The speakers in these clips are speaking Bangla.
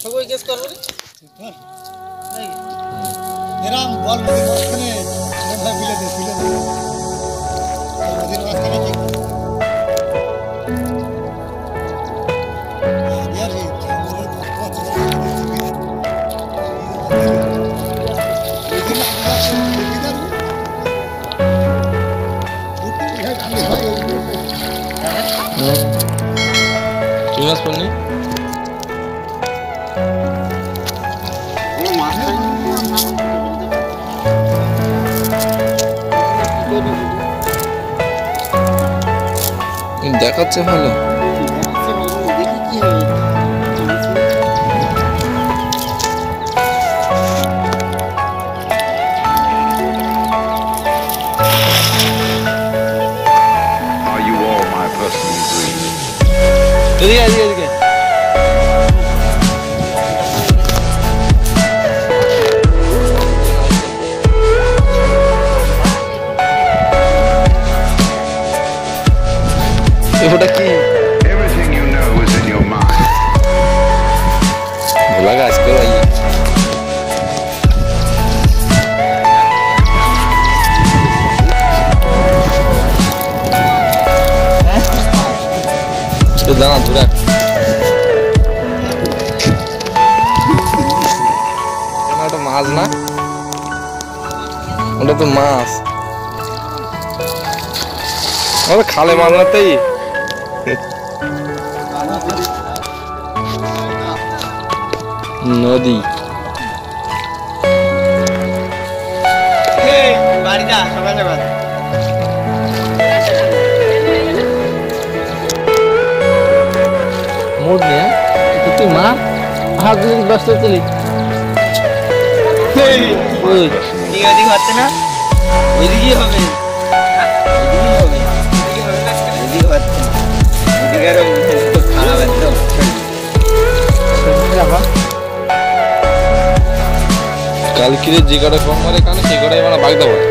কই কেস করব রে এই এরাম বল নদীর মাঝখানে ভাই ফেলে দে নদীর মাঝখানে কি यार ये ঝামেলার কত Mas pun ni? Ini dekat sih malu. Are you all my personal dreams? Edik. Everything you know is in your mind. Lagi askar lagi. Itu jangan durak. Itu mas na? Udah tuh mas. Oh, khale mas na tuh. নদী বাড়ি যা সকাল সকাল মোড় নিয়ে তুই মা হাত দিন ব্যস্ত চলি ওই দিকে হচ্ছে না ওইদিকেই হবে কালকে যে কটা কম মারে কানে সেই কটাই মানে বাগ দেবো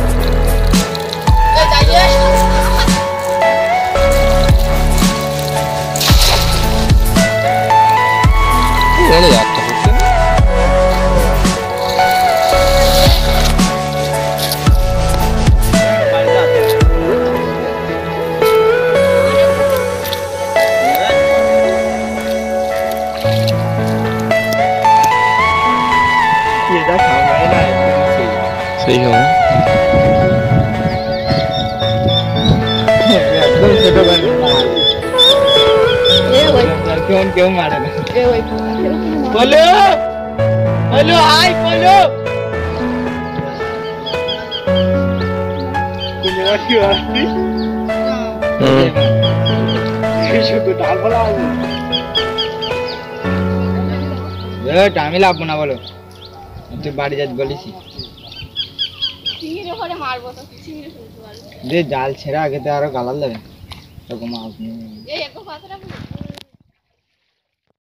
একটা হচ্ছে না सही है क्यों मारे बोलो हेलो हाय बोलो আমি লাগবো না বলো তুই বাড়ি যাচ্ছি বলিস যে জাল ছেড়ে আগে তো আরো গালাল দেবে এরকম মাছ